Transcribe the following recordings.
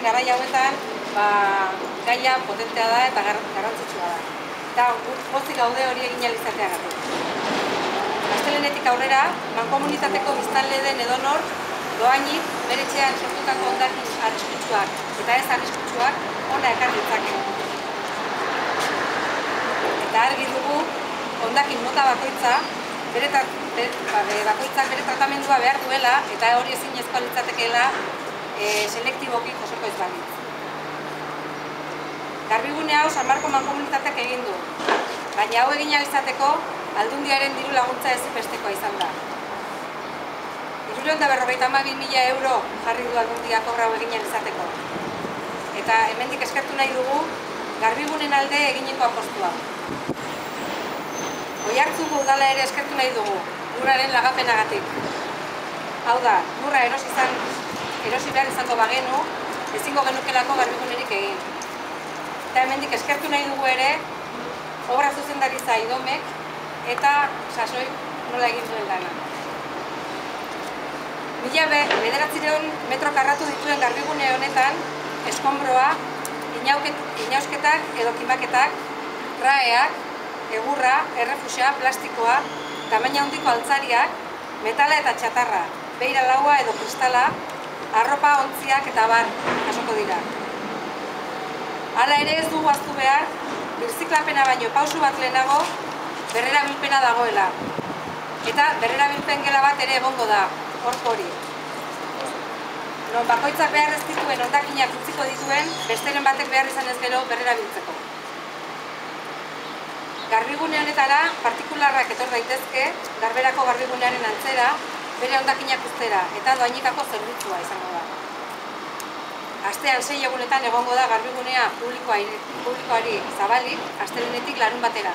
garai hauetan gaia potentea da eta garrantzitsua da. Eta pozik gaude hori egin ahal izateagatik. Astelehenetik aurrera, mankomunitateko biztanle den edonor dohainik bere etxean sortutako hondakin arriskutsuak eta ez arriskutsuak hona ekar ditzake. Eta argi dugu hondakin mota bakoitzak bere tratamendua behar duela eta hori ezinezkoa litzatekeela selektiboki joseko ez balitz. Garbigune hau San Marko mankomunitateak egin du, baina hau egin ahal izateko Aldundiaren diru laguntza ezinbestekoa izan da. 352.000 euro jarri du Aldundiak obra hau egin ahal izateko. Eta hemendik eskertu nahi dugu Garbigunen alde eginiko apostua. Oiartzungo udala ere eskertu nahi dugu, lurraren lagapenagatik. Hau da, lurra erosi behar izango bagenu, ezingo genukelako Garbigunerik egin. Eta hemendik eskertu nahi dugu ere, obra zuzendaritza Idomek eta Sasoi nola egin duen lana. 1900 metro karratu dituen Garbigune honetan, eskombroa, inausketak edo kimaketak, raeak, egurra, errefusa, plastikoa, tamaina handiko altzariak, metala eta txatarra, beira laua edo kristala, arropa, ontziak eta bar jasoko dira. Hala ere ez dugu ahaztu behar, birziklapena baino pausu bat lehenago berrerabilpena dagoela. Eta berrerabilpen gela bat ere egongo da, hori. Non bakoitzak behar ez dituen hondakinak utziko dituen, besteren batek behar izan ez gero berrerabiltzeko. Garbigune honetara partikularrak etor daitezke, garberako garbigunearen antzera, bere hondakinak uztera eta dohainikako zerbitzua izango da. Astean 6 egunetan egongo da garbigunea publikoari zabalik, astelehenetik larunbatera.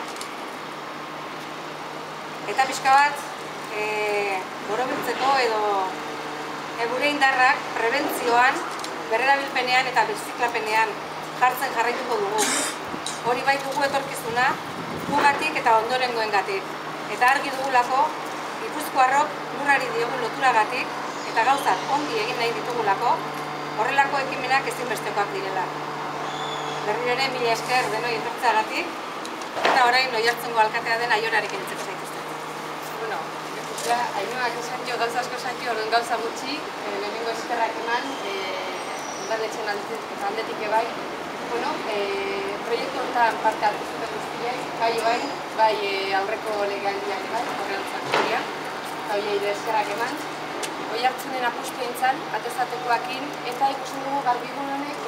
Eta pixka bat, borobiltzeko edo gure indarrak prebentzioan, berrerabilpenean eta birziklapenean jartzen jarraituko dugu. Hori bai dugu etorkizuna, gugatik eta ondorengoengatik. Eta argi dugulako, Gipuzkoarrok lurrari diogun loturagatik eta gauzak ongi egin nahi ditugulako, horrelako ekimenak ezinbestekoak direla. Berriro ere, mila esker denoi etortzeagatik, eta orain Oiartzungo alkatea den Aiorarekin hitzeko zaituzten. Bueno, Ainoak esan jo, gauza asko esan jo, orduan gauza gutxi, lehenengo eskerrak eman, udaletxen aldetik ebai. Bueno, proiektu honetan parte hartu zuten guztiei, bai oain, bai aurreko legealdiak ebai, horrelantzak dira, eta horiei eskerrak eman. Oiartzunen apustu entzan, atezatekoakin, eta ikusten dugu Garbigun honek,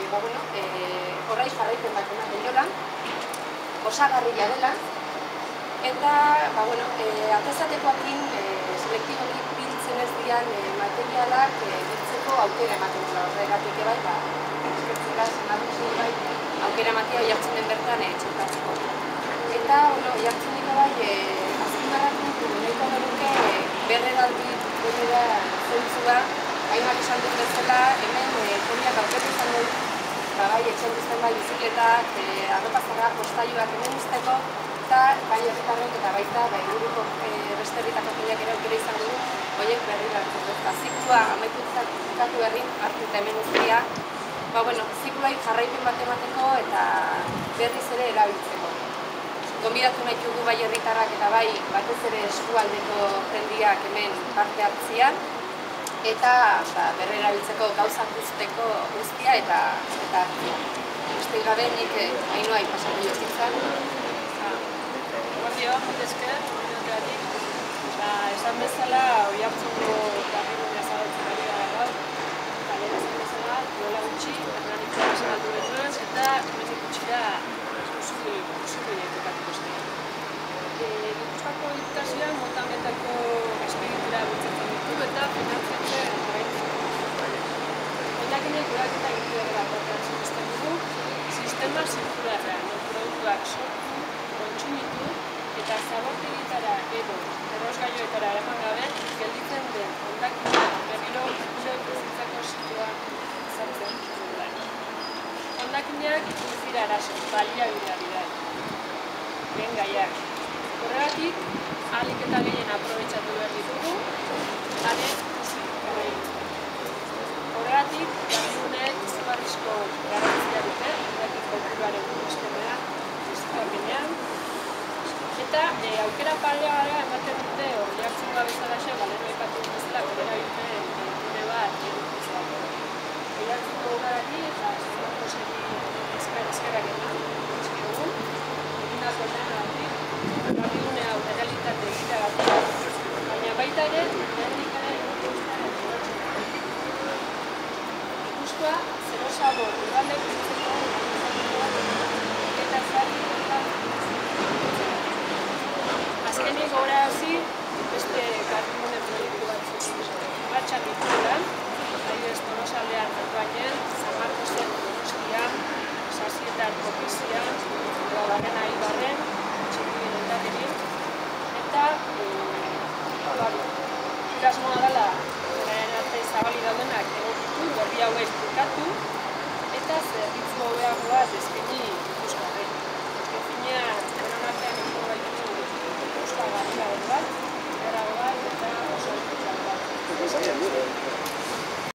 horrai jarraipen bat ematen jola, osagarria dela, eta, atezatekoakin, selektiboki biltzen ez dian materialak biltzeko aukera ematen dela, horregatik ebai, eskertzera, zenatuzi bai, aukera ematea Oiartzunen bertan txertatzeko. Eta, Oiartzunik ebai, azpimarratu nahiko genuke berreraldi da zentzua, Ainoak esan dut bezala, hemen joniak aurketu izan dut, bai etxen duzten bai bizikletak, arropazarra, postailuak hemen uzteko, eta bai herritarrek eta baita inguruko beste herritako jendeak ere aukera izan dugu, horiek berri hartu dut. Ziklua amaitutzatu berrin hartu eta hemen uztea, zikluai jarraipen bat emateko eta berriz ere erabiltzeko. Gonbidatu nahi dugu bai herritarrak eta bai batez ere eskualdeko jendeak hemen parte hartzian eta berrerabiltzeko gauzak guzteko guztia eta hartzia. Beste gabe nik Ainoai pasatu jozitzan. Guardia, esker, guardiatik. Esan bezala, Oiartzungo Garbigunea zabaltzen ari gara gaur. Eta lehen esan bezala, duela gutxi, organikoa esan genuen, eta hemen gutxira Gipuzkoako Diputazioan mota honetako azpiegitura bultzatzen ditu eta finantzatzen hondakinek kudeaketa egitura batean sinesten dugu, sistema zirkularra, produktuak sortu, kontsumitu eta zabortegietara edo errosgailuetara eraman gabe gelditzen den hondakinak berriro gure bizitzako zikloan sartzen dugu. Hondakinak ez dira arazo, baliabideak dira. Lehen gaiak. Horregatik, ahalik eta gehien aprobetxatu behar ditugu, ane, horregatik, Garbigunek aukera paregabea ematen dute hori hartzen da bezalaxe, galero ipatu bezala, gure egiten gune bat edukitzea. Biratzen dugu garari eta zerako segi eskerak eman, egun, egindako lanagatik, garrigune hau errealitate egiteagatik, baina baita ere, lehenik ere Gipuzkoa, Zerosabo, Urralde Guztitzeko, eta zarri eta azkenik gogorarazi beste garrigune proiektu batzuk martxan dituela, adibidez Tolosaldean Bertuainen, San Marcosen Donostian, Sasietan Kopizian, Barrena Ibarren, Txikibin Endaterin, eta irasmoa dela beraren arte zabali daudenak egokitu, berri hauek trukatu, eta zerbitzu hobeago bat eskaini Gipuzkoarrei. Azken finean, denon artean egin baitu Gipuzkoa garrigabel bat, errago bat, eta oso egitxal bat.